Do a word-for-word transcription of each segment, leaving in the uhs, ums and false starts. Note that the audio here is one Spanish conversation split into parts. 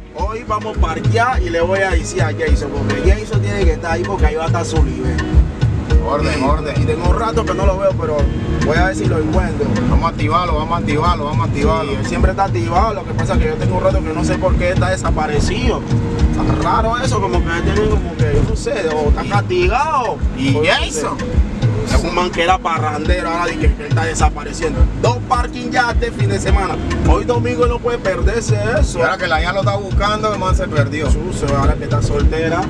Hoy vamos a parquear y le voy a decir a Jason, porque Jason tiene que estar ahí porque ahí va a estar su nivel. Orden, y, orden. Y tengo un rato que no lo veo, pero voy a ver si lo encuentro. Vamos a activarlo, vamos a activarlo, vamos a activarlo. Sí, él siempre está activado, lo que pasa es que yo tengo un rato que no sé por qué está desaparecido. Está raro eso, como que él tiene como que, yo no sé, o está castigado. ¿Y o Jason? No sé. Es un man que era parrandero, ahora dice que, que él está desapareciendo. Dos parking ya este fin de semana. Hoy domingo él no puede perderse eso. Y ahora que la hija lo está buscando, el man se perdió. Suso, ahora que está soltera,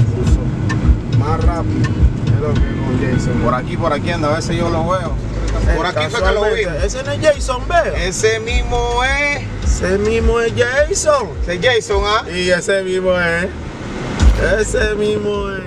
Suso. Más rápido. Es lo que con Jason. Por aquí, por aquí anda, a ver si yo lo veo. Por aquí fue que lo vi. Ese no es Jason, veo. Ese mismo es. Ese mismo es Jason. Ese es Jason, ¿ah? Y ese mismo es. Ese mismo es.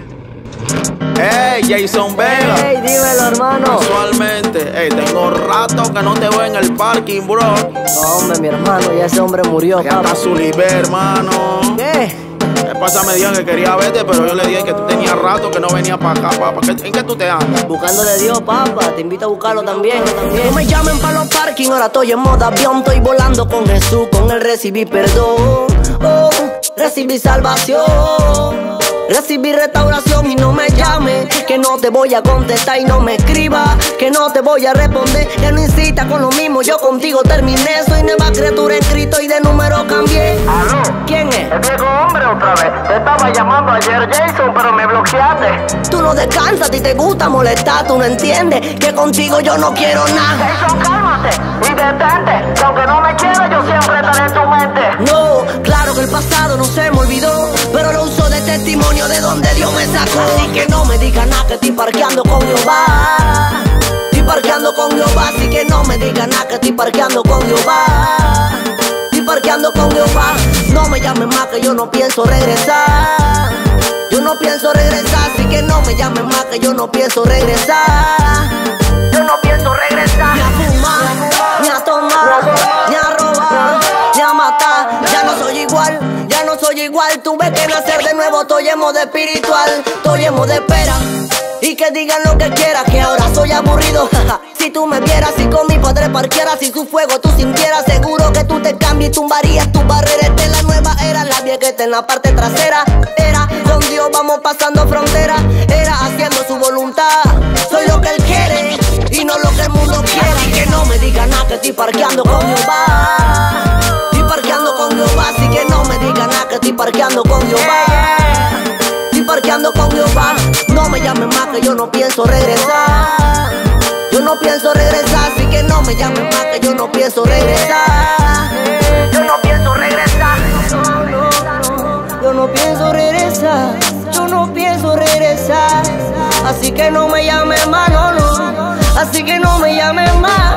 Hey, Jason Vega. Hey, dímelo, hermano. Casualmente, hey, tengo rato que no te veo en el parking, bro. No, hombre, mi hermano, ya ese hombre murió, Ya está su libre, hermano. ¿Qué? ¿Qué pasa? Me dijeron que quería verte, pero yo le dije que tú tenías rato que no venía para acá, papá. ¿En qué tú te andas? Buscándole a Dios, papá. Te invito a buscarlo también. también. No me llamen para los parking, ahora estoy en modo avión. Estoy volando con Jesús, con él recibí perdón. Oh, recibí salvación. Recibí restauración y no me llames, que no te voy a contestar y no me escribas, que no te voy a responder, que no insistas con lo mismo, yo contigo terminé. Soy nueva criatura en Cristo y de número cambié. ¿Aló? ¿Quién es? El viejo hombre otra vez. Te estaba llamando ayer, Jason, pero me bloqueaste. Tú no descansas, a ti te gusta molestar, tú no entiendes que contigo yo no quiero nada. Jason, cálmate y detente, que aunque no me quieras, yo siempre estaré en tu mente. No, claro que el pasado no se me olvidó, pero lo uso de testimonio de donde Dios me sacó. Así que no me digas nada que estoy parqueando con Jehová. Estoy parqueando con Jehová, así que no me digas nada que estoy parqueando con Jehová. Estoy parqueando con Jehová. No me llames más que yo no pienso regresar. Yo no pienso regresar, así que no me llames más que yo no pienso regresar. Yo no pienso regresar. Ni a fumar, ni a tomar, ni a robar, ni a matar. Ya no soy igual, ya no soy igual. Tuve que nacer de nuevo, estoy en modo espiritual. Estoy en modo de espera. Y que digan lo que quieras, que ahora soy aburrido. Si tú me vieras, si con mi padre parquearas, si su fuego tú sintieras, seguro que tú te cambias y tumbarías tu barrera. Esta es la nueva era, la vieja que está en la parte trasera. Era con Dios, vamos pasando fronteras. Era haciendo su voluntad. Soy lo que Él quiere y no lo que el mundo quiere. Así que no me digan nada que estoy parqueando con Jehová. Estoy parqueando con Jehová, así que no me digan nada que estoy parqueando con Jehová. Estoy parqueando con Jehová. No me llames más que yo no pienso regresar. Yo no pienso regresar, así que no me llames más que yo no pienso regresar. Yo no pienso regresar. Yo no pienso regresar. Yo no pienso regresar. Así que no me llames más, no, no. Así que no me llames más.